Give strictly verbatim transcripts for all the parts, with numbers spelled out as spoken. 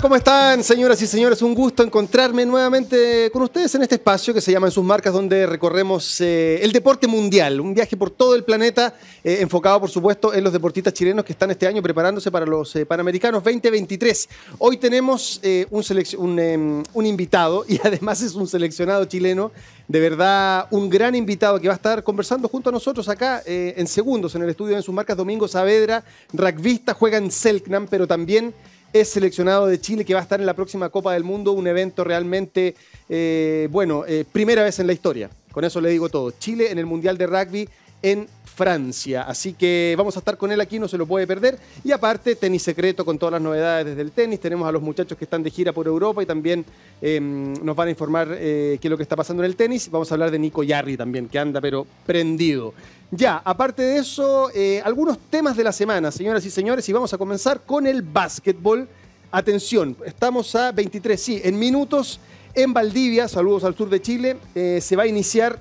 tal? ¿Cómo están, señoras y señores? Un gusto encontrarme nuevamente con ustedes en este espacio que se llama En sus marcas, donde recorremos eh, el deporte mundial, un viaje por todo el planeta, eh, enfocado, por supuesto, en los deportistas chilenos que están este año preparándose para los eh, Panamericanos veinte veintitrés. Hoy tenemos eh, un, un, eh, un invitado, y además es un seleccionado chileno, de verdad un gran invitado que va a estar conversando junto a nosotros acá eh, en segundos en el estudio de En sus marcas. Domingo Saavedra, rugbyista, juega en Selknam, pero también es seleccionado de Chile, que va a estar en la próxima Copa del Mundo, un evento realmente, eh, bueno, eh, primera vez en la historia. Con eso le digo todo. Chile en el Mundial de Rugby en Francia. Así que vamos a estar con él aquí, no se lo puede perder. Y aparte, tenis secreto con todas las novedades desde el tenis. Tenemos a los muchachos que están de gira por Europa y también eh, nos van a informar eh, qué es lo que está pasando en el tenis. Vamos a hablar de Nico Yarri también, que anda pero prendido. Ya, aparte de eso, eh, algunos temas de la semana, señoras y señores, y vamos a comenzar con el básquetbol. Atención, estamos a veintitrés, sí, en minutos, en Valdivia, saludos al sur de Chile, eh, se va a iniciar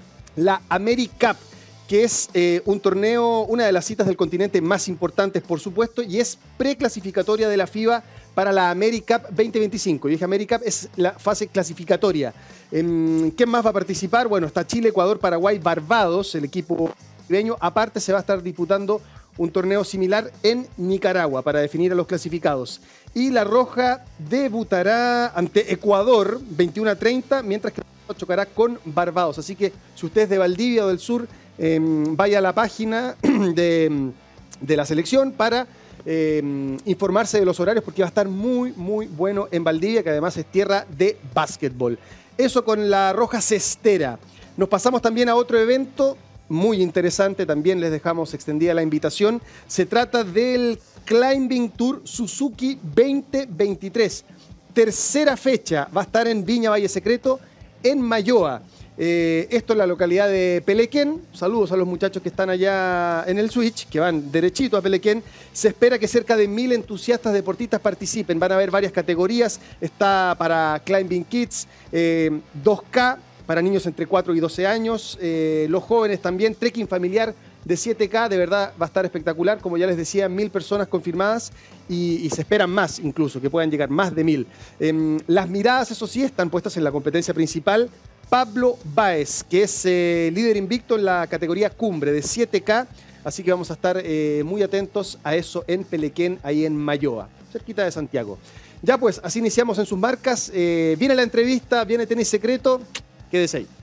la AmeriCup, que es eh, un torneo, una de las citas del continente más importantes, por supuesto, y es preclasificatoria de la FIBA para la AmeriCup veinte veinticinco. Y dije AmeriCup es la fase clasificatoria. Eh, ¿Quién más va a participar? Bueno, está Chile, Ecuador, Paraguay, Barbados, el equipo caribeño. Aparte se va a estar disputando un torneo similar en Nicaragua para definir a los clasificados. Y la Roja debutará ante Ecuador veintiuno a treinta, mientras que chocará con Barbados. Así que si usted es de Valdivia o del sur, eh, vaya a la página de, de la selección para eh, informarse de los horarios, porque va a estar muy, muy bueno en Valdivia, que además es tierra de básquetbol. Eso con la Roja Cestera. Nos pasamos también a otro evento muy interesante, también les dejamos extendida la invitación. Se trata del Climbing Tour Suzuki veinte veintitrés. Tercera fecha, va a estar en Viña Valle Secreto, en Mayoa. Eh, esto es la localidad de Pelequén. Saludos a los muchachos que están allá en el Switch, que van derechito a Pelequén. Se espera que cerca de mil entusiastas deportistas participen. Van a haber varias categorías. Está para Climbing Kids, eh, dos K, para niños entre cuatro y doce años, eh, los jóvenes también, trekking familiar de siete K, de verdad va a estar espectacular. Como ya les decía, mil personas confirmadas y, y se esperan más, incluso, que puedan llegar más de mil. Eh, las miradas, eso sí, están puestas en la competencia principal. Pablo Báez, que es eh, líder invicto en la categoría cumbre de siete K, así que vamos a estar eh, muy atentos a eso en Pelequén, ahí en Mayoa, cerquita de Santiago. Ya pues, así iniciamos En sus marcas. Eh, viene la entrevista, viene Tenis Secreto. Quédese ahí.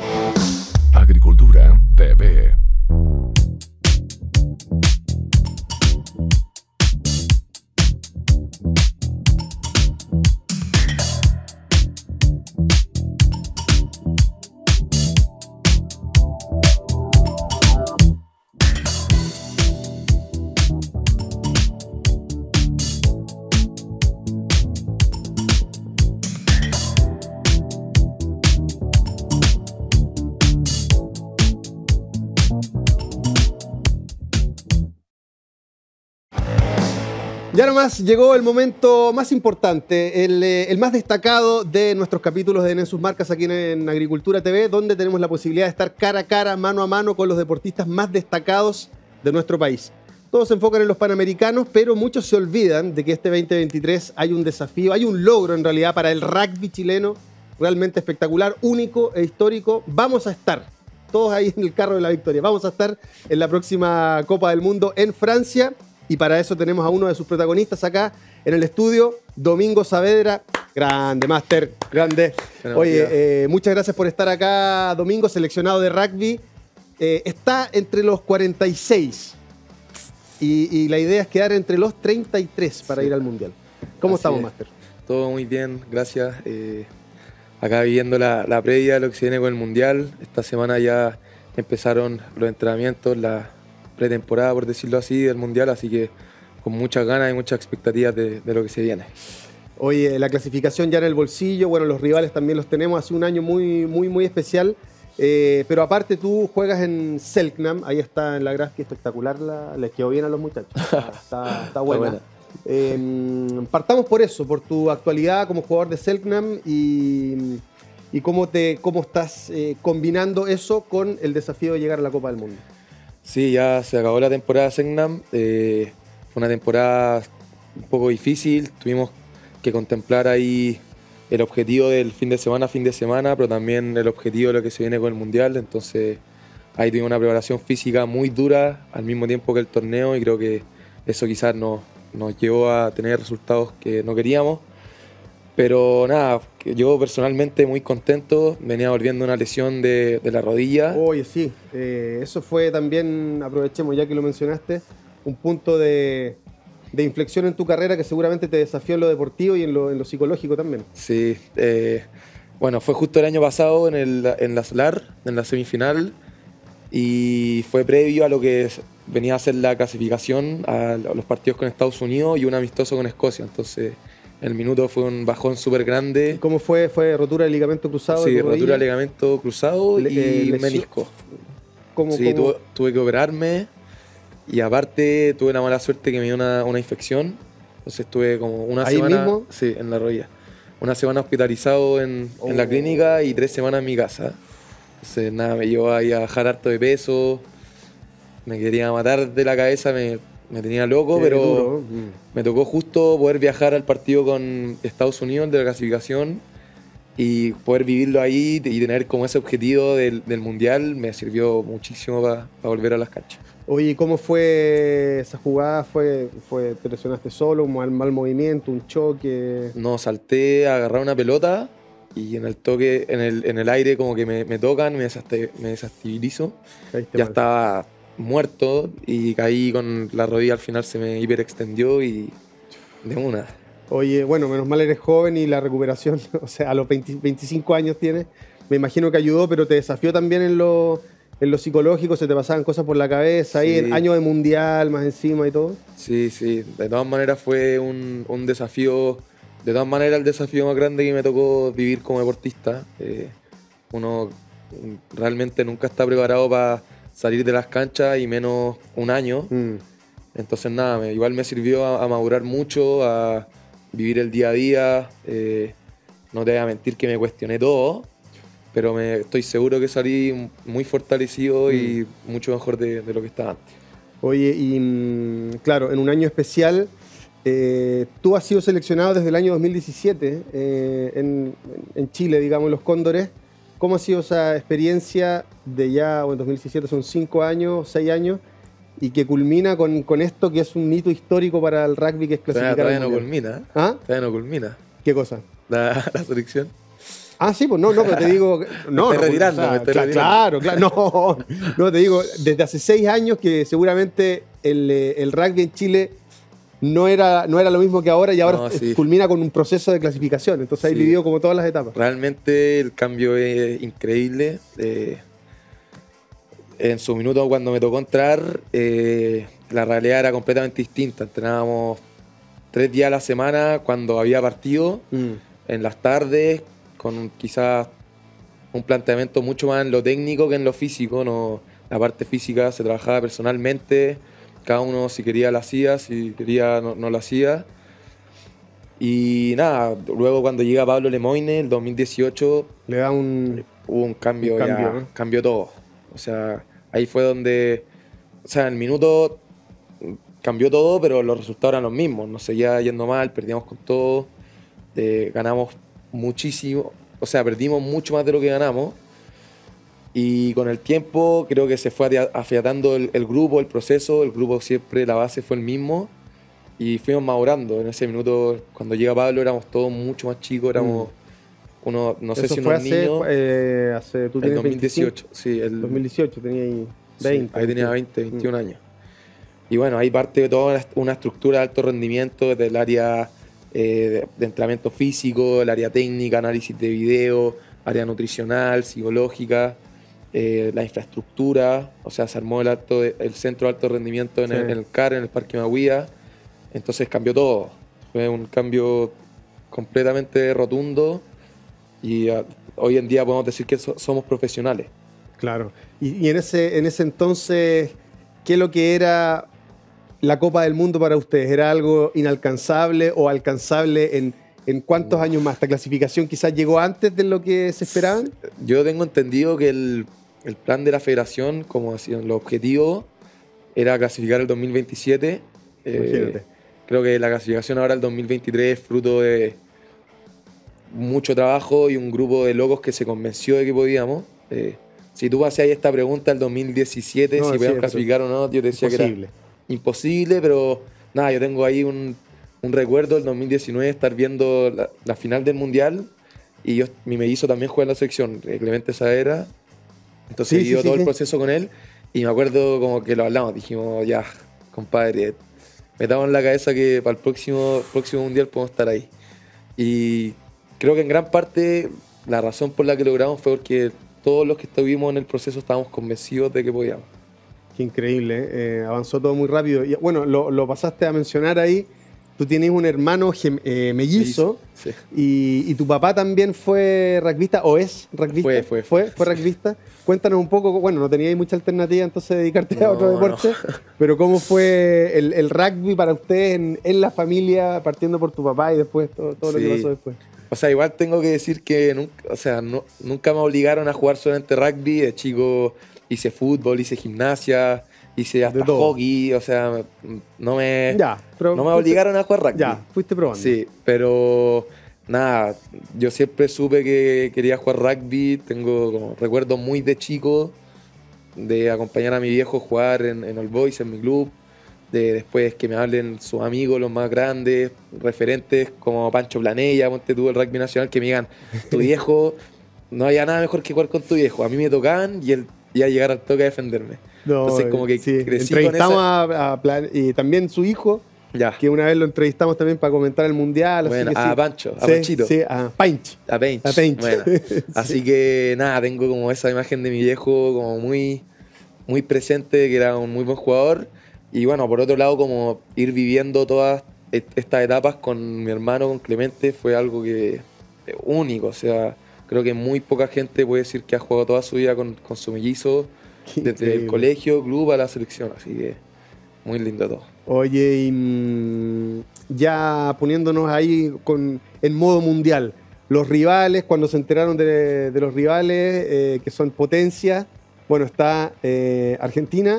Agricultura T V. Ya nomás llegó el momento más importante, el, eh, el más destacado de nuestros capítulos de En sus marcas aquí en, en Agricultura T V, donde tenemos la posibilidad de estar cara a cara, mano a mano con los deportistas más destacados de nuestro país. Todos se enfocan en los Panamericanos, pero muchos se olvidan de que este veinte veintitrés hay un desafío, hay un logro en realidad para el rugby chileno realmente espectacular, único e histórico. Vamos a estar todos ahí en el carro de la victoria. Vamos a estar en la próxima Copa del Mundo en Francia. Y para eso tenemos a uno de sus protagonistas acá en el estudio, Domingo Saavedra. Grande, máster, grande. Oye, eh, muchas gracias por estar acá, Domingo, seleccionado de rugby. Eh, está entre los cuarenta y seis y, y la idea es quedar entre los treinta y tres para sí. ir al Mundial. ¿Cómo Así estamos, es. máster? Todo muy bien, gracias. Eh, acá viviendo la, la previa de lo que se viene con el Mundial. Esta semana ya empezaron los entrenamientos, la pretemporada, por decirlo así, del Mundial, así que con muchas ganas y muchas expectativas de, de lo que se viene. Oye, la clasificación ya en el bolsillo, bueno, los rivales también los tenemos, hace un año muy, muy, muy especial, eh, pero aparte tú juegas en Selknam, ahí está en la gráfica, espectacular, la, les quedó bien a los muchachos, está, está, está buena. buena. Eh, partamos por eso, por tu actualidad como jugador de Selknam y, y cómo, te, cómo estás eh, combinando eso con el desafío de llegar a la Copa del Mundo. Sí, ya se acabó la temporada de Selknam. Eh, fue una temporada un poco difícil. Tuvimos que contemplar ahí el objetivo del fin de semana a fin de semana, pero también el objetivo de lo que se viene con el Mundial. Entonces ahí tuve una preparación física muy dura al mismo tiempo que el torneo y creo que eso quizás nos, nos llevó a tener resultados que no queríamos. Pero nada, yo personalmente muy contento, venía volviendo una lesión de, de la rodilla. Oye, sí, eh, eso fue también, aprovechemos ya que lo mencionaste, un punto de, de inflexión en tu carrera que seguramente te desafió en lo deportivo y en lo, en lo psicológico también. Sí, eh, bueno, fue justo el año pasado en, el, en la SLAR, en la semifinal, y fue previo a lo que venía a ser la clasificación a los partidos con Estados Unidos y un amistoso con Escocia. Entonces el minuto fue un bajón súper grande. ¿Cómo fue? ¿Fue rotura de ligamento cruzado? Sí, rotura de ligamento cruzado Le, y eh, menisco. ¿Cómo, sí, cómo? Tuve, tuve que operarme y aparte tuve la mala suerte que me dio una, una infección. Entonces estuve como una ¿Ahí semana mismo? Sí, en la rodilla. Una semana hospitalizado en, oh. en la clínica y tres semanas en mi casa. Entonces nada, me llevó ahí a bajar harto de peso. Me quería matar de la cabeza, me... Me tenía loco, Qué pero duro. me tocó justo poder viajar al partido con Estados Unidos de la clasificación y poder vivirlo ahí y tener como ese objetivo del, del Mundial me sirvió muchísimo para pa volver a las canchas. Oye, ¿cómo fue esa jugada? ¿Fue, fue ¿Te lesionaste solo? ¿Un mal, mal movimiento? ¿Un choque? No, salté a agarrar una pelota y en el toque, en el, en el aire como que me, me tocan, me, desaste, me desestabilizo. Ya mal. Estaba muerto y caí con la rodilla, al final se me hiperextendió y de una. Oye, bueno, menos mal eres joven y la recuperación, o sea, a los veinte, veinticinco años tienes, me imagino que ayudó, pero te desafió también en lo, en lo psicológico, se te pasaban cosas por la cabeza, sí. Ahí en año de mundial más encima y todo. Sí, sí, de todas maneras fue un, un desafío, de todas maneras el desafío más grande que me tocó vivir como deportista. Eh, uno realmente nunca está preparado para salir de las canchas y menos un año. Mm. Entonces nada, me, igual me sirvió a, a madurar mucho, a vivir el día a día. Eh, no te voy a mentir que me cuestioné todo, pero me, estoy seguro que salí muy fortalecido mm. y mucho mejor de, de lo que estaba antes. Oye, y claro, en un año especial, eh, tú has sido seleccionado desde el año dos mil diecisiete eh, en, en Chile, digamos, los Cóndores. ¿Cómo ha sido esa experiencia de ya, bueno, dos mil diecisiete son cinco años, seis años, y que culmina con, con esto que es un hito histórico para el rugby, que es clasificar Todavía, al todavía no culmina. ¿Ah? Todavía no culmina. ¿Qué cosa? La, la selección. Ah, sí, pues no, no, pero te digo... No, me estoy no, retirando, o sea, me estoy claro, retirando. Claro, claro, no, no, te digo, desde hace seis años que seguramente el, el rugby en Chile no era, no era lo mismo que ahora y ahora no, sí. culmina con un proceso de clasificación. Entonces ahí sí. vivido como todas las etapas. Realmente el cambio es increíble. Eh, en su minuto cuando me tocó entrar, eh, la realidad era completamente distinta. Entrenábamos tres días a la semana cuando había partido, mm. en las tardes, con quizás un planteamiento mucho más en lo técnico que en lo físico. No, la parte física se trabajaba personalmente. Cada uno si quería la hacía, si quería no, no la hacía. Y nada, luego cuando llega Pablo Lemoine, el dos mil dieciocho, le da un... Hubo un cambio, un cambio, ya, ¿no? Cambió todo. O sea, ahí fue donde... O sea, en el minuto cambió todo, pero los resultados eran los mismos. Nos seguía yendo mal, perdíamos con todo. Eh, ganamos muchísimo. O sea, perdimos mucho más de lo que ganamos. Y con el tiempo creo que se fue afiatando el, el grupo, el proceso. El grupo siempre, la base fue el mismo. Y fuimos madurando. En ese minuto, cuando llega Pablo, éramos todos mucho más chicos. Éramos mm. unos, no sé Eso si fue unos hace, niños. Eh, hace, ¿tú el dos mil dieciocho, sí. El dos mil dieciocho, tenía ahí veinte. Sí, ahí tenía veinte, veintiún mm. años. Y bueno, ahí parte de toda una estructura de alto rendimiento, desde el área eh, de, de entrenamiento físico, el área técnica, análisis de video, área nutricional, psicológica. Eh, la infraestructura, o sea, se armó el, alto, el centro de alto rendimiento en, sí. el, en el C A R, en el Parque Maguía, entonces cambió todo, fue un cambio completamente rotundo y uh, hoy en día podemos decir que so, somos profesionales. Claro, y, y en, ese, en ese entonces, ¿qué es lo que era la Copa del Mundo para ustedes? ¿Era algo inalcanzable o alcanzable en... ¿En cuántos años más? ¿Esta clasificación quizás llegó antes de lo que se esperaban? Yo tengo entendido que el, el plan de la federación, como hacían los objetivos, era clasificar el dos mil veintisiete. Eh, creo que la clasificación ahora del dos mil veintitrés es fruto de mucho trabajo y un grupo de locos que se convenció de que podíamos. Eh, si tú hacías esta pregunta el dos mil diecisiete, No, si sí, podíamos clasificar o no, yo te decía imposible. que era imposible, pero nada, yo tengo ahí un, un recuerdo del dos mil diecinueve, estar viendo la, la final del Mundial, y yo, mi mellizo también juega en la selección, eh, Clemente Saavedra, entonces Sí, vivió sí, todo sí, el sí. proceso con él, y me acuerdo como que lo hablamos, dijimos, ya, compadre, metamos en la cabeza que para el próximo, próximo Mundial podemos estar ahí. Y creo que en gran parte la razón por la que logramos fue porque todos los que estuvimos en el proceso estábamos convencidos de que podíamos. Qué increíble, eh, avanzó todo muy rápido. Y, bueno, lo, lo pasaste a mencionar ahí. Tú tienes un hermano gem- eh, mellizo, Sí. y, y tu papá también fue rugbyista, o es rugbyista. Fue, fue, fue, fue. rugbyista. Cuéntanos un poco, bueno, no teníais mucha alternativa entonces de dedicarte a No, otro deporte, no. pero ¿cómo fue el, el rugby para ustedes en, en la familia, partiendo por tu papá y después todo, todo lo que Sí. pasó después? O sea, igual tengo que decir que nunca, o sea, no- nunca me obligaron a jugar solamente rugby. De chico hice fútbol, hice gimnasia, hice hasta todo. hockey. O sea, no me, Ya, pero no me fuiste- obligaron a jugar rugby. Ya, fuiste probando. Sí, pero nada, yo siempre supe que quería jugar rugby. Tengo como recuerdos muy de chico de acompañar a mi viejo a jugar en, en All Boys, en mi club. De después que me hablen sus amigos, los más grandes, referentes como Pancho Planella, ponte tú, el rugby nacional, que me digan, tu viejo, no había nada mejor que jugar con tu viejo. A mí me tocaban y él iba a llegar al toque a defenderme. No, Entonces, como que sí, crecí con entrevistamos esa- a, a Plan- y también su hijo, Ya, que una vez lo entrevistamos también para comentar el mundial. bueno, así que a sí. Pancho, a Sí, Panchito. Sí, a Painch. A Paint. A Paint. Bueno, así que nada, tengo como esa imagen de mi viejo como muy, muy presente, que era un muy buen jugador. Y bueno, por otro lado, como ir viviendo todas est- estas etapas con mi hermano, con Clemente, fue algo que eh, único. O sea, creo que muy poca gente puede decir que ha jugado toda su vida con, con su mellizo, Qué desde increíble. el colegio, club a la selección. Así que muy lindo todo. Oye, y mm, ya poniéndonos ahí con, en modo mundial, los rivales, cuando se enteraron de, de los rivales, eh, que son potencias, bueno, está eh, Argentina,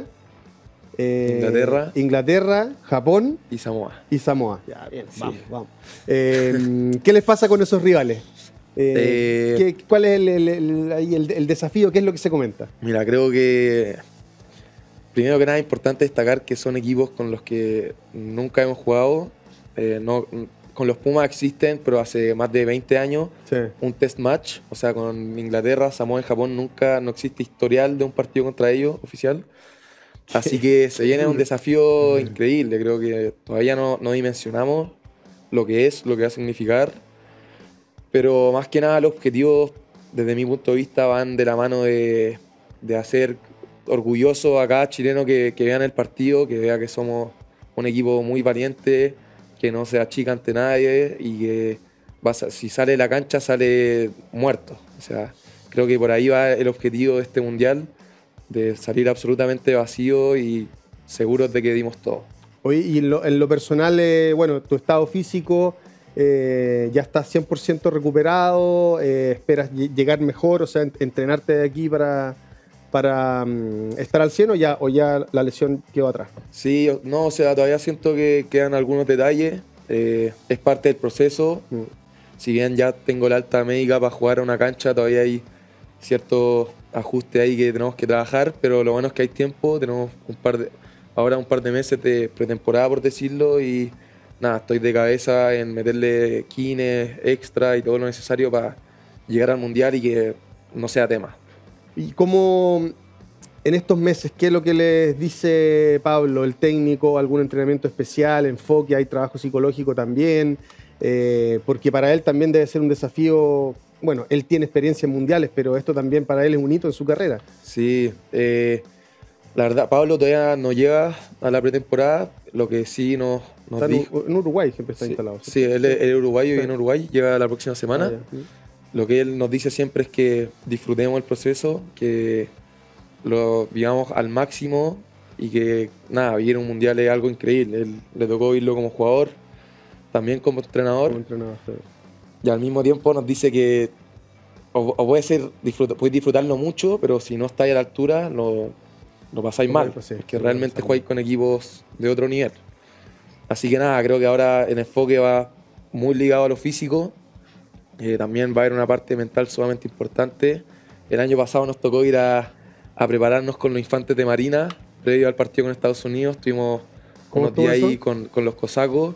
eh, Inglaterra. Inglaterra, Japón Y Samoa. y Samoa. Ya, bien, Sí. vamos, vamos. Eh, ¿Qué les pasa con esos rivales? Eh, Eh, ¿qué- ¿Cuál es el, el- el- ahí el- el desafío? ¿Qué es lo que se comenta? Mira, creo que primero que nada es importante destacar que son equipos con los que nunca hemos jugado. Eh, no, con los Pumas existen, pero hace más de veinte años Sí. un test match, o sea, con Inglaterra, Samoa y Japón nunca no existe historial de un partido contra ellos oficial. Así que se viene un desafío increíble. Creo que todavía no, no dimensionamos lo que es, lo que va a significar. Pero más que nada los objetivos, desde mi punto de vista, van de la mano de, de hacer orgulloso a cada chileno que, que vea en el partido, que vea que somos un equipo muy valiente, que no se achica ante nadie y que va a- si sale de la cancha sale muerto. O sea, creo que por ahí va el objetivo de este mundial, de salir absolutamente vacío y seguros de que dimos todo. Oye, y en lo, en lo personal, eh, bueno, tu estado físico eh, ya está cien por ciento recuperado, eh, esperas lle- llegar mejor, o sea, en- entrenarte de aquí para, para mm, estar al cien, o ya, o ya la lesión quedó atrás. Sí, no, o sea, todavía siento que quedan algunos detalles, eh, es parte del proceso. Mm. Si bien ya tengo la alta médica para jugar a una cancha, todavía hay ciertos ajustes ahí que tenemos que trabajar, pero lo bueno es que hay tiempo, tenemos un par de, ahora un par de meses de pretemporada, por decirlo, y nada, estoy de cabeza en meterle kines, extra y todo lo necesario para llegar al mundial y que no sea tema. ¿Y cómo en estos meses, qué es lo que les dice Pablo, el técnico? ¿Algún entrenamiento especial, enfoque? ¿Hay trabajo psicológico también? Eh, porque para él también debe ser un desafío. Bueno, él tiene experiencias mundiales, pero esto también para él es un hito en su carrera. Sí, eh, la verdad, Pablo todavía no llega a la pretemporada, lo que sí nos, nos Está en, dijo. U- en Uruguay siempre está Sí, instalado. sí, él es él es uruguayo y Sí. en Uruguay, llega la próxima semana. Ah, ya. Lo que él nos dice siempre es que disfrutemos el proceso, que lo vivamos al máximo y que nada, vivir un mundial es algo increíble. Él le tocó vivirlo como jugador, también como entrenador, Como entrenador, sí. y al mismo tiempo nos dice que o, o puede ser disfruta, podéis disfrutarlo mucho, pero si no estáis a la altura, lo, lo pasáis Lo mal, pasé, porque lo realmente pasamos. jugáis con equipos de otro nivel. Así que nada, creo que ahora el enfoque va muy ligado a lo físico. Eh, también va a haber una parte mental sumamente importante. El año pasado nos tocó ir a, a prepararnos con los infantes de Marina, previo al partido con Estados Unidos. Estuvimos unos días ahí con, con los cosacos.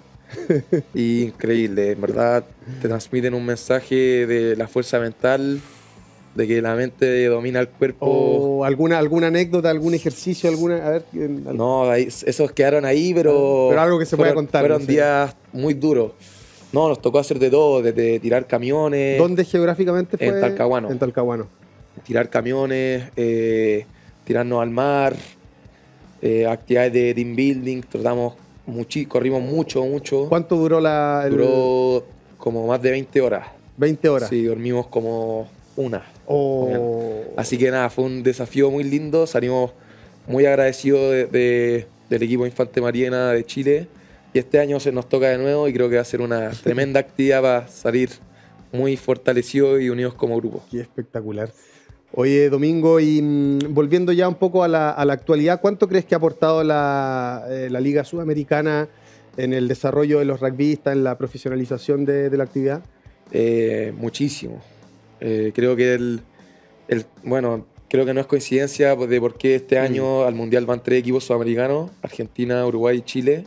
Y increíble, en verdad te transmiten un mensaje de la fuerza mental, de que la mente domina el cuerpo. ¿O alguna, alguna anécdota, algún ejercicio, alguna? A ver, no, ahí, esos quedaron ahí, pero... Pero algo que se fueron, pueda contar. Fueron no sé. días muy duros. No, nos tocó hacer de todo, desde tirar camiones. ¿Dónde geográficamente fue? En Talcahuano. En Talcahuano. Tirar camiones, eh, tirarnos al mar, eh, actividades de team building, tratamos mucho, corrimos mucho, mucho. ¿Cuánto duró la...? El... Duró como más de veinte horas. ¿veinte horas? Sí, dormimos como una. Oh. Así que nada, fue un desafío muy lindo, salimos muy agradecidos de, de, del equipo Infante Marina de Chile. Y este año se nos toca de nuevo y creo que va a ser una tremenda actividad para salir muy fortalecidos y unidos como grupo. Qué espectacular. Oye, Domingo, y mmm, volviendo ya un poco a la, a la actualidad, ¿cuánto crees que ha aportado la, eh, la Liga Sudamericana en el desarrollo de los rugbyistas, en la profesionalización de, de la actividad? Eh, muchísimo. Eh, creo que el, el, bueno, creo que no es coincidencia de por qué este año mm. al Mundial van tres equipos sudamericanos, Argentina, Uruguay y Chile.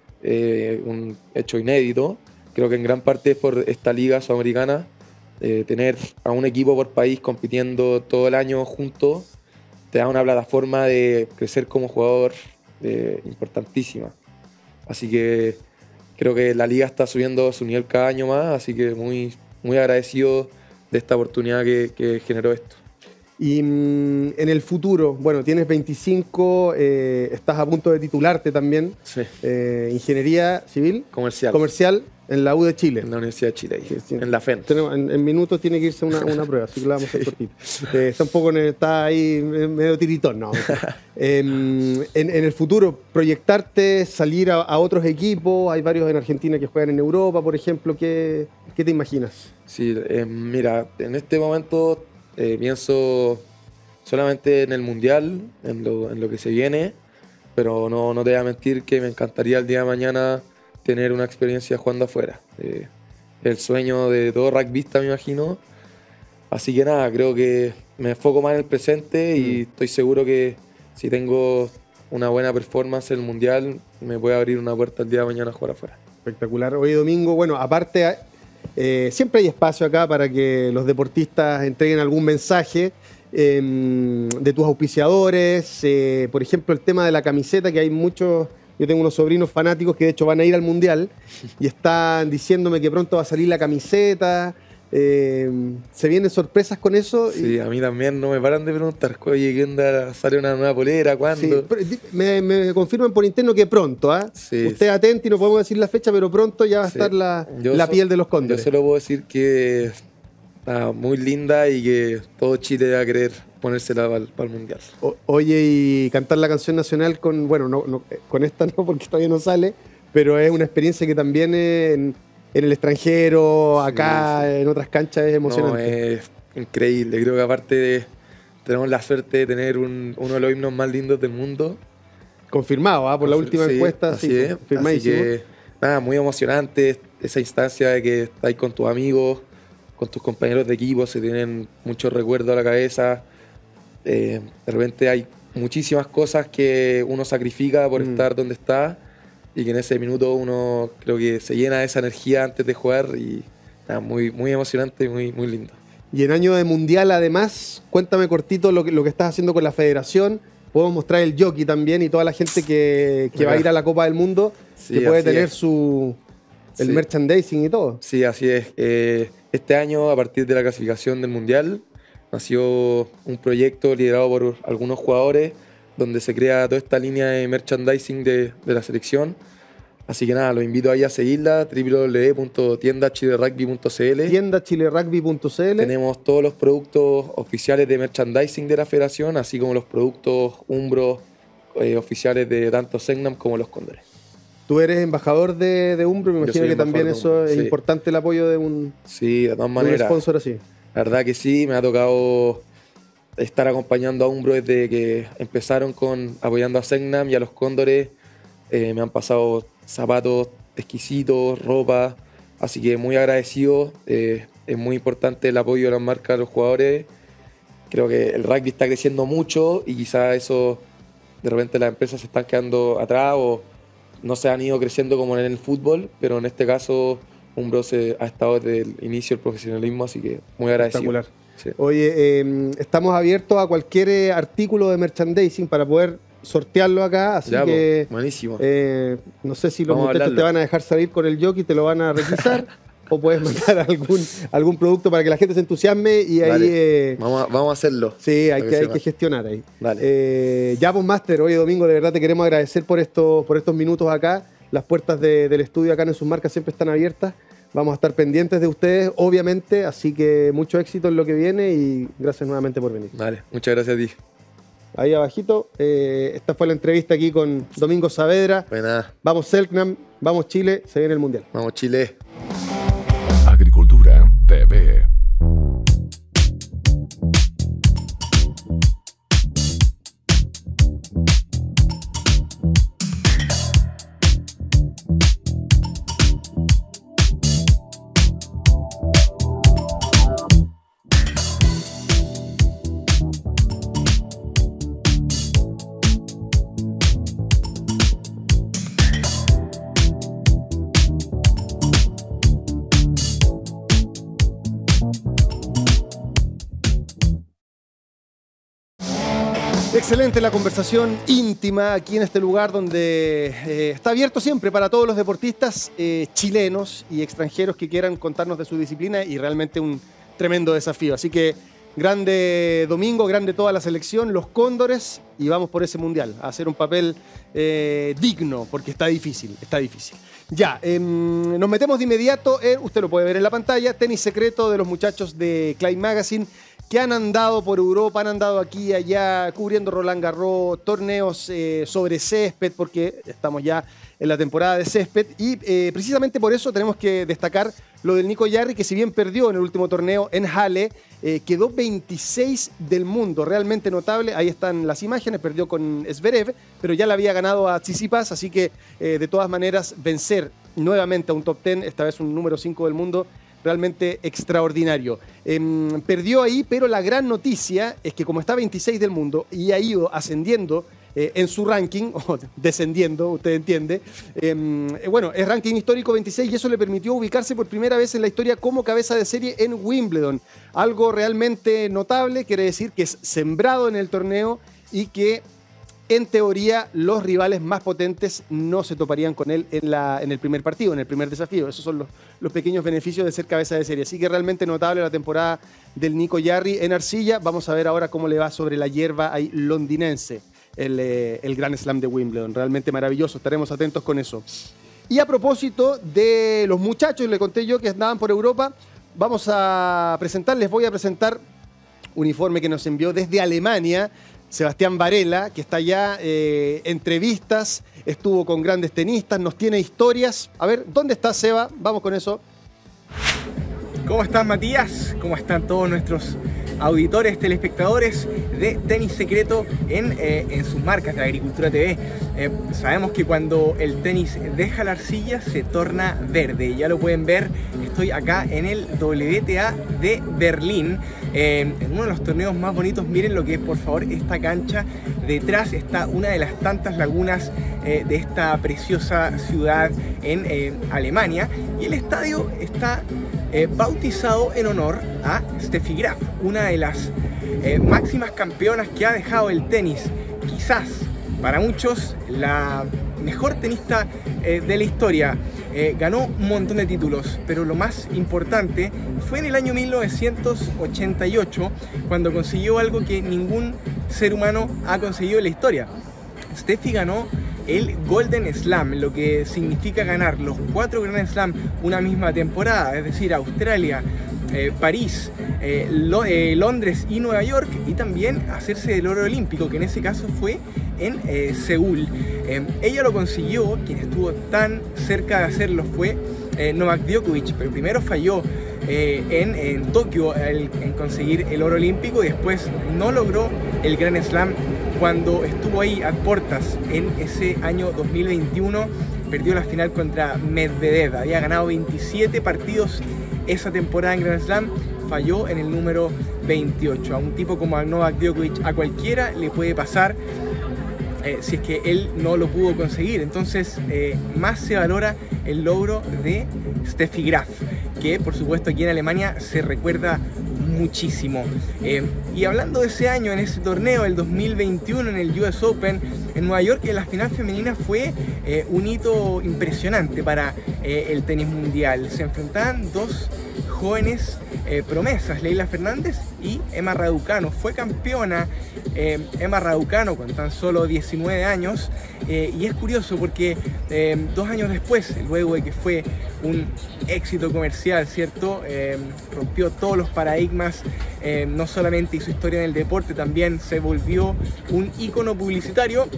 Eh, un hecho inédito. Creo que en gran parte es por esta liga sudamericana. Eh, tener a un equipo por país compitiendo todo el año juntos te da una plataforma de crecer como jugador eh, importantísima. Así que creo que la liga está subiendo su nivel cada año más, así que muy, muy agradecido de esta oportunidad que, que generó esto. Y mmm, en el futuro, bueno, tienes veinticinco, eh, estás a punto de titularte también. Sí. Eh, Ingeniería Civil. Comercial. Comercial en la U de Chile. En la Universidad de Chile, sí, sí. En la F E N. Tenemos, en, en minutos tiene que irse una, una prueba, así que la vamos a hacer cortita. Eh, está un poco, en, está ahí medio tiritón, no. eh, en, en el futuro, proyectarte, salir a, a otros equipos, hay varios en Argentina que juegan en Europa, por ejemplo, ¿qué, qué te imaginas? Sí, eh, mira, en este momento... Eh, pienso solamente en el Mundial, en lo, en lo que se viene, pero no, no te voy a mentir que me encantaría el día de mañana tener una experiencia jugando afuera. Eh, el sueño de todo rugbyista, me imagino. Así que nada, creo que me enfoco más en el presente y mm. estoy seguro que si tengo una buena performance en el Mundial, me puede abrir una puerta el día de mañana a jugar afuera. Espectacular. Oye, Domingo, bueno, aparte... Eh, siempre hay espacio acá para que los deportistas entreguen algún mensaje eh, de tus auspiciadores. Eh, por ejemplo, el tema de la camiseta, que hay muchos... Yo tengo unos sobrinos fanáticos que de hecho van a ir al Mundial y están diciéndome que pronto va a salir la camiseta. Eh, ¿Se vienen sorpresas con eso? Sí, a mí también no me paran de preguntar, oye, ¿qué onda? ¿Sale una nueva polera? ¿Cuándo? Sí, me, me confirman por interno que pronto, ¿ah? ¿eh? Sí, Usted sí. atento y no podemos decir la fecha, pero pronto ya va a sí. estar la, yo la so, piel de los cóndores. Yo solo puedo decir que está muy linda y que todo Chile va a querer ponérsela para el, para el Mundial. O, oye, y cantar la canción nacional con, bueno, no, no, con esta no, porque todavía no sale, pero es una experiencia que también en, en el extranjero, acá, sí, sí. en otras canchas es emocionante. No, es increíble. Creo que aparte de, tenemos la suerte de tener un, uno de los himnos más lindos del mundo. Confirmado, ¿eh? Por la última sí, encuesta, así sí, es. confirmadísimo. Así que, nada, muy emocionante esa instancia de que estás con tus amigos, con tus compañeros de equipo, se tienen muchos recuerdos a la cabeza. Eh, de repente hay muchísimas cosas que uno sacrifica por mm. estar donde está y que en ese minuto uno creo que se llena de esa energía antes de jugar y nada, muy, muy emocionante y muy, muy lindo. Y en año de Mundial además, cuéntame cortito lo que, lo que estás haciendo con la federación. Podemos mostrar el jockey también y toda la gente que, que va a ir a la Copa del Mundo, sí, que puede tener es. su el sí. merchandising y todo. Sí, así es. Eh, este año, a partir de la clasificación del Mundial, nació un proyecto liderado por algunos jugadores donde se crea toda esta línea de merchandising de, de la selección. Así que nada, los invito ahí a seguirla, doble u doble u doble u punto tienda chile rugby punto c l. tienda chile rugby punto c l. Tenemos todos los productos oficiales de merchandising de la federación, así como los productos Umbro eh, oficiales de tanto Segnam como los Cóndores. Tú eres embajador de, de Umbro, me imagino que también eso es sí. importante el apoyo de un, sí, de todas maneras, de un sponsor así. La verdad que sí, me ha tocado estar acompañando a Umbro desde que empezaron con apoyando a Segnam y a los Cóndores. Eh, me han pasado zapatos exquisitos, ropa, así que muy agradecido. Eh, es muy importante el apoyo de las marcas a los jugadores. Creo que el rugby está creciendo mucho y quizás eso, de repente las empresas se están quedando atrás o no se han ido creciendo como en el fútbol, pero en este caso Umbro se ha estado desde el inicio del profesionalismo, así que muy agradecido. Espectacular. Sí. Oye, eh, estamos abiertos a cualquier eh, artículo de merchandising para poder sortearlo acá, así ya, que po, buenísimo. Eh, no sé si los Vamos a muchachos te hablarlo. van a dejar salir con el jockey, te lo van a requisar o puedes mandar algún, algún producto para que la gente se entusiasme y ahí... Dale. Eh, Vamos, a, vamos a hacerlo. sí, hay para que, hay sepa. que gestionar ahí. Dale. Eh, ya, pues, Master, oye, Domingo, de verdad te queremos agradecer por, esto, por estos minutos acá. Las puertas de, del estudio acá en Sus Marcas siempre están abiertas. Vamos a estar pendientes de ustedes, obviamente, así que mucho éxito en lo que viene y gracias nuevamente por venir. Dale, muchas gracias a ti. Ahí abajito, eh, esta fue la entrevista aquí con Domingo Saavedra. Buena, Vamos Selknam, vamos Chile, se viene el Mundial. vamos Chile. Agricultura T V. Excelente la conversación íntima aquí en este lugar donde eh, está abierto siempre para todos los deportistas eh, chilenos y extranjeros que quieran contarnos de su disciplina y realmente un tremendo desafío. Así que grande Domingo, grande toda la selección, los Cóndores y vamos por ese Mundial a hacer un papel eh, digno porque está difícil, está difícil. Ya, eh, nos metemos de inmediato en, usted lo puede ver en la pantalla, tenis secreto de los muchachos de Clay Magazine que han andado por Europa, han andado aquí y allá, cubriendo Roland Garros, torneos eh, sobre césped, porque estamos ya en la temporada de césped, y eh, precisamente por eso tenemos que destacar lo del Nico Yarri, que si bien perdió en el último torneo en Halle, eh, quedó veintiséis del mundo, realmente notable, ahí están las imágenes, perdió con Zverev, pero ya le había ganado a Tsitsipas, así que eh, de todas maneras vencer nuevamente a un top diez, esta vez un número cinco del mundo, realmente extraordinario. Eh, perdió ahí, pero la gran noticia es que como está veintiséis del mundo y ha ido ascendiendo eh, en su ranking, o descendiendo, usted entiende, eh, bueno, es ranking histórico veintiséis y eso le permitió ubicarse por primera vez en la historia como cabeza de serie en Wimbledon. Algo realmente notable, quiere decir que es sembrado en el torneo y que en teoría, los rivales más potentes no se toparían con él en, la, en el primer partido, en el primer desafío. Esos son los, los pequeños beneficios de ser cabeza de serie. Así que realmente notable la temporada del Nico Yarri en arcilla. Vamos a ver ahora cómo le va sobre la hierba ahí londinense, el, eh, el Grand Slam de Wimbledon. Realmente maravilloso, estaremos atentos con eso. Y a propósito de los muchachos, le conté yo que andaban por Europa, vamos a presentar, les voy a presentar un informe que nos envió desde Alemania Sebastián Varela, que está allá, eh, entrevistas, estuvo con grandes tenistas, nos tiene historias. A ver, ¿dónde está Seba? Vamos con eso. ¿Cómo estás, Matías? ¿Cómo están todos nuestros auditores, telespectadores de Tenis Secreto en, eh, en sus marcas de Agricultura T V? Eh, sabemos que cuando el tenis deja la arcilla se torna verde. Ya lo pueden ver, estoy acá en el W T A de Berlín, eh, en uno de los torneos más bonitos. Miren lo que es, por favor, esta cancha. Detrás está una de las tantas lagunas eh, de esta preciosa ciudad en eh, Alemania. Y el estadio está Eh, bautizado en honor a Steffi Graf, una de las eh, máximas campeonas que ha dejado el tenis. Quizás para muchos la mejor tenista eh, de la historia. Eh, ganó un montón de títulos, pero lo más importante fue en el año mil novecientos ochenta y ocho cuando consiguió algo que ningún ser humano ha conseguido en la historia. Steffi ganó el Golden Slam, lo que significa ganar los cuatro Grand Slam una misma temporada, es decir, Australia, eh, París, eh, Lo, eh, Londres y Nueva York, y también hacerse del oro olímpico, que en ese caso fue en eh, Seúl. Eh, ella lo consiguió, quien estuvo tan cerca de hacerlo fue eh, Novak Djokovic, pero primero falló eh, en, en Tokio el, en conseguir el oro olímpico y después no logró el Grand Slam cuando estuvo ahí a puertas en ese año dos mil veintiuno perdió la final contra Medvedev. Había ganado veintisiete partidos esa temporada en Grand Slam, falló en el número veintiocho. A un tipo como a Novak Djokovic, a cualquiera le puede pasar eh, si es que él no lo pudo conseguir. Entonces eh, más se valora el logro de Steffi Graf, que por supuesto aquí en Alemania se recuerda muchísimo. Eh, y hablando de ese año, en ese torneo, el dos mil veintiuno, en el U S Open en Nueva York, en la final femenina fue eh, un hito impresionante para eh, el tenis mundial. Se enfrentaban dos jóvenes eh, promesas, Leila Fernández y Emma Raducanu. Fue campeona eh, Emma Raducanu con tan solo diecinueve años, eh, y es curioso porque eh, dos años después, luego de que fue un éxito comercial, ¿cierto? Eh, rompió todos los paradigmas, eh, no solamente hizo historia en el deporte, también se volvió un ícono publicitario.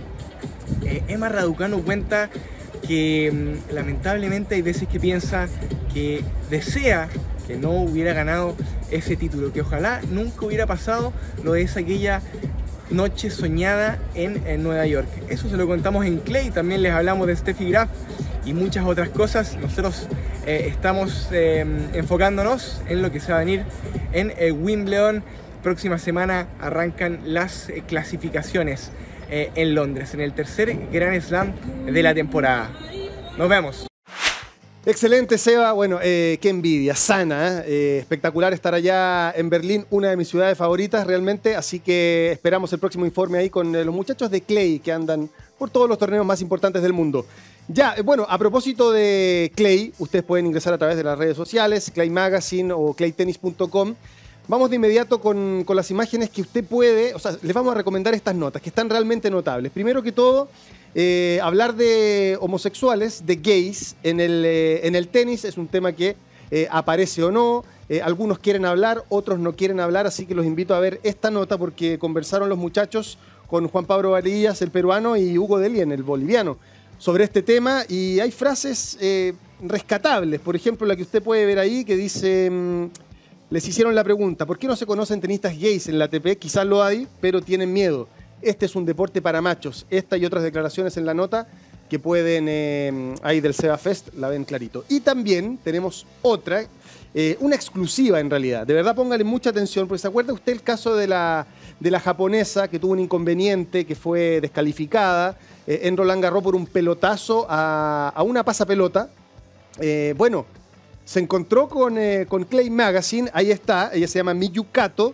Eh, Emma Raducanu cuenta que mm, lamentablemente hay veces que piensa que desea que no hubiera ganado ese título, que ojalá nunca hubiera pasado lo de esa aquella noche soñada en, en Nueva York. Eso se lo contamos en Clay, también les hablamos de Steffi Graf y muchas otras cosas. Nosotros eh, estamos eh, enfocándonos en lo que se va a venir en eh, Wimbledon. Próxima semana arrancan las eh, clasificaciones eh, en Londres, en el tercer Grand Slam de la temporada. Nos vemos. Excelente, Seba. Bueno, eh, qué envidia, sana, ¿eh? Espectacular estar allá en Berlín, una de mis ciudades favoritas realmente, así que esperamos el próximo informe ahí con eh, los muchachos de Clay que andan por todos los torneos más importantes del mundo. Ya, eh, bueno, a propósito de Clay, ustedes pueden ingresar a través de las redes sociales, Clay Magazine o clay tennis punto com. Vamos de inmediato con, con las imágenes que usted puede, o sea, les vamos a recomendar estas notas que están realmente notables. Primero que todo, Eh, hablar de homosexuales, de gays en el, eh, en el tenis es un tema que eh, aparece o no. Eh, algunos quieren hablar, otros no quieren hablar, así que los invito a ver esta nota porque conversaron los muchachos con Juan Pablo Varillas, el peruano, y Hugo Delien, el boliviano, sobre este tema, y hay frases eh, rescatables. Por ejemplo, la que usted puede ver ahí que dice... Mmm, les hicieron la pregunta, ¿por qué no se conocen tenistas gays en la A T P? Quizás lo hay, pero tienen miedo. Este es un deporte para machos. Esta y otras declaraciones en la nota que pueden, eh, ahí del Seba Fest, la ven clarito. Y también tenemos otra, eh, una exclusiva en realidad. De verdad póngale mucha atención, porque ¿se acuerda usted el caso de la, de la japonesa que tuvo un inconveniente, que fue descalificada eh, en Roland Garros por un pelotazo a, a una pasapelota? Eh, bueno, se encontró con, eh, con Clay Magazine, ahí está, ella se llama Miyu Kato,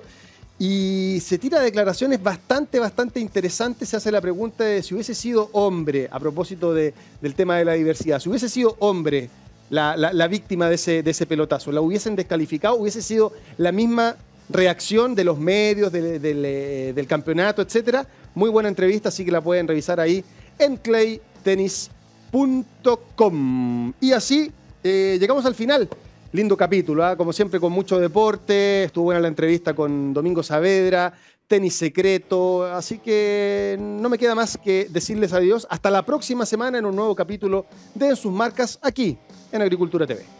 y se tira declaraciones bastante, bastante interesantes. Se hace la pregunta de si hubiese sido hombre, a propósito de, del tema de la diversidad, si hubiese sido hombre la, la, la víctima de ese, de ese pelotazo, ¿la hubiesen descalificado? ¿Hubiese sido la misma reacción de los medios, de, de, de, del campeonato, etcétera? Muy buena entrevista, así que la pueden revisar ahí en clay tennis punto com. Y así eh, llegamos al final. Lindo capítulo, ¿eh? Como siempre con mucho deporte, estuvo buena la entrevista con Domingo Saavedra, tenis secreto, así que no me queda más que decirles adiós. Hasta la próxima semana en un nuevo capítulo de En Sus Marcas, aquí en Agricultura T V.